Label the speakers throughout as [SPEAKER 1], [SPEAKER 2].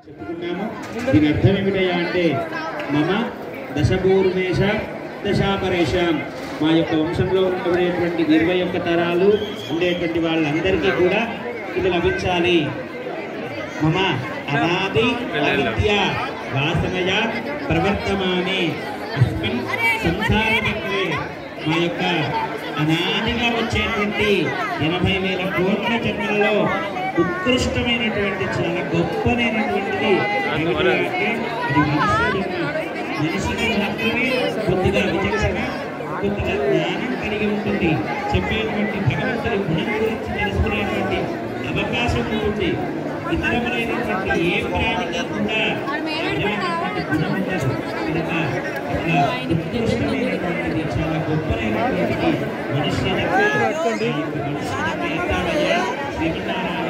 [SPEAKER 1] చెప్పుకున్నాము. దీని అర్థం ఏమిటయ్యా అంటే మమ దశభూర్మేష దశాపరేషాం, మా యొక్క వంశంలో ఉండబడేటువంటి 21 తరాలు ఉండేటువంటి వాళ్ళందరికీ కూడా ఇది లభించాలి. మమ అనాది అవిద్య వాసనయ ప్రవర్తమానే అస్మిన్ సంసారచక్రే, మా యొక్క అనాదిగా వచ్చేటువంటి 80,000 కోట్ల జన్మలలో ఉత్కృష్టమైనటువంటి చాలా గొప్పనైనటువంటిది ఏమిటి అంటే అది మనుష్య జన్మ. మనిషికి మాత్రమే కొద్దిగా విచక్షణ, కొద్దిగా జ్ఞానం కలిగి ఉంటుంది. చెప్పేటువంటి భగవంతుడి గుణం గురించి తెలుసుకునేటువంటి అవకాశం ఉంటుంది. ఇతరమైనటువంటి ఏ ప్రాణికి కూడా గుణం ఉండదు. కనుక అట్లా ఉత్కృష్టమైనటువంటిది చాలా గొప్పనైనటువంటిది మనుష్య శ్రీమన్నారాయణ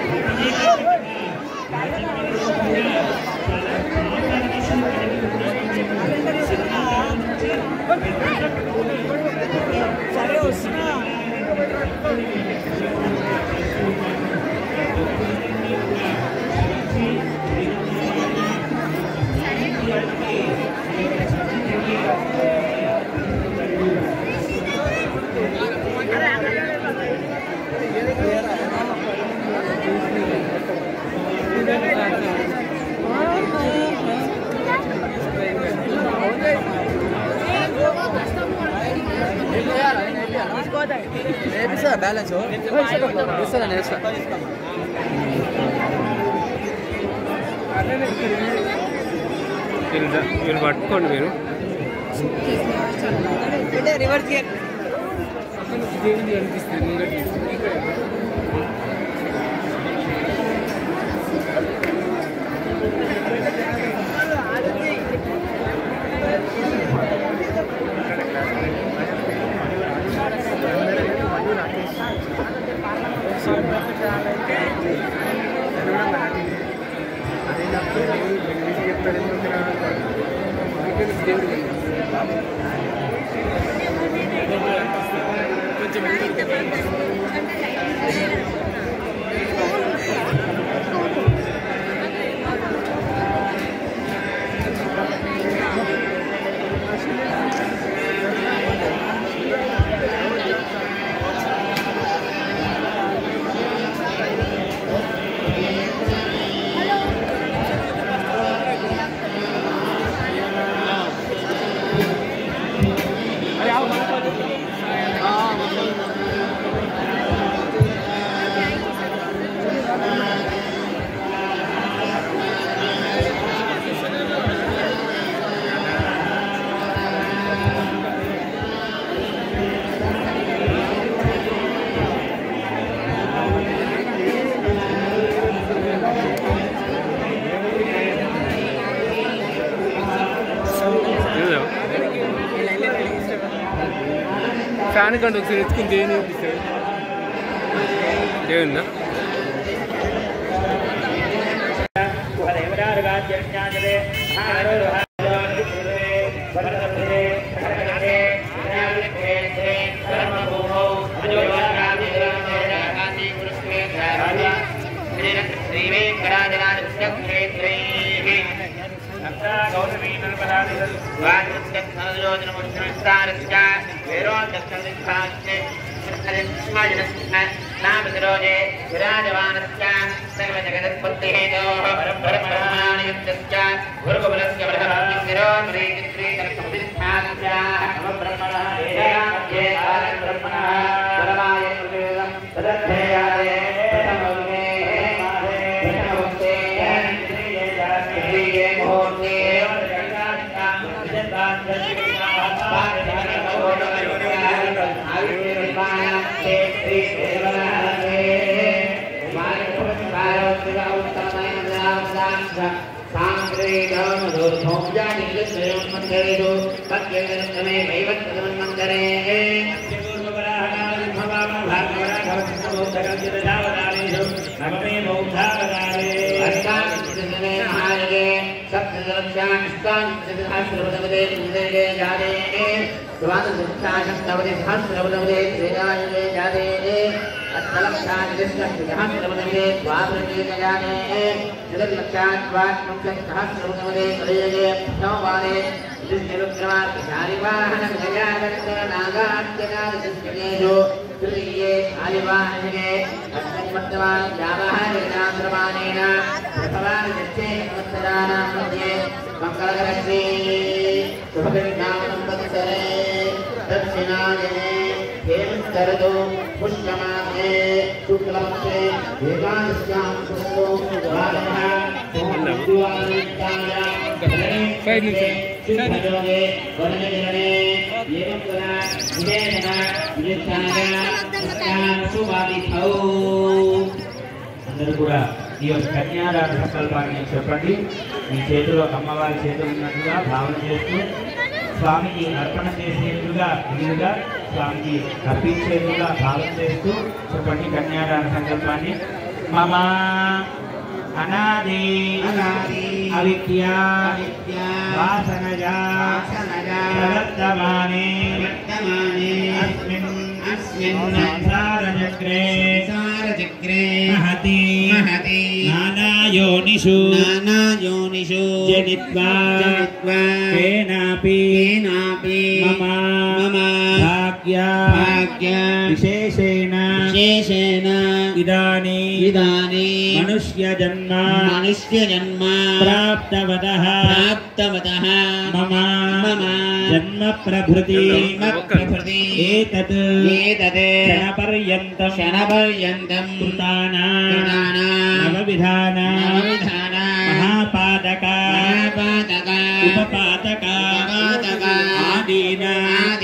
[SPEAKER 2] బ్యాలెన్స్ మీరు పట్టుకోండి. మీరు
[SPEAKER 3] రివర్స్
[SPEAKER 2] అనిపిస్తుంది. ఫ్యాన్ కంటే ఒకసారి ఎత్తుకుని దేని దేవుందా
[SPEAKER 3] द्वादशसहस्रवदे सहस्रवदे त्रियायुगे जाते अष्टलक्षादिष्टसहस्रवदे द्वादशे जाते चतुर्लक्षाद्वात्मसहस्रवदे कलियुगे नववादे नागात्यनादिष्टेषु तृतीये आदिवाहने अष्टमत्तवान् व्यावहारिकान्द्रमाणेन प्रथमानि दक्षे उत्तराणां मध्ये मङ्गलकरश्री शुभकृष्णावसरे दक्षिणायने हेमन्तरतो पुष्यमासे शुक्लपक्षे एकादश्यां शुक्लो द्वादशः शुभयोगे वनजने एवं पुनः विजयनः विजयस्थानः शुभादिथौ
[SPEAKER 1] అందరూ కూడా ఈ యొక్క కన్యాదాన సంకల్పాన్ని చెప్పండి. మీ చేతిలో అమ్మవారి చేతులు ఉన్నట్టుగా భావన చేస్తూ స్వామికి అర్పణ చేసేందుగా వీలుగా స్వామికి అర్పించేందుగా భావన చేస్తూ చెప్పండి కన్యాదాన సంకల్పాన్ని. మమ అనాది అవిద్య వాసనజా ప్రవర్తమానే అస్మిన్ సంసారచక్రే महति नानायोनिषु जनित्वा केनापि मम भाग्य विशेषेण इदानीं मनुष्यजन्म प्राप्तवतः मम जन्म प्रभृति एतत् क्षणपर्यन्तं नवविधान महापातक उपपातक आदीना